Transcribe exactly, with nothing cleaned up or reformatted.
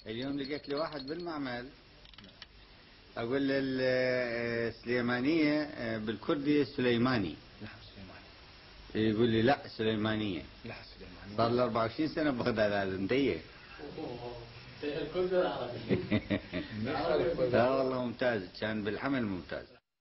اليوم لقيت لي واحد بالمعمل أقول له السليمانية بالكردي سليماني. لا سليماني. يقول لي لا سليمانية. لا سليماني. صار له أربعة وعشرين سنة ببغداد هذا انتهي. الكردي العربي. لا والله ممتاز، كان بالحمل ممتاز.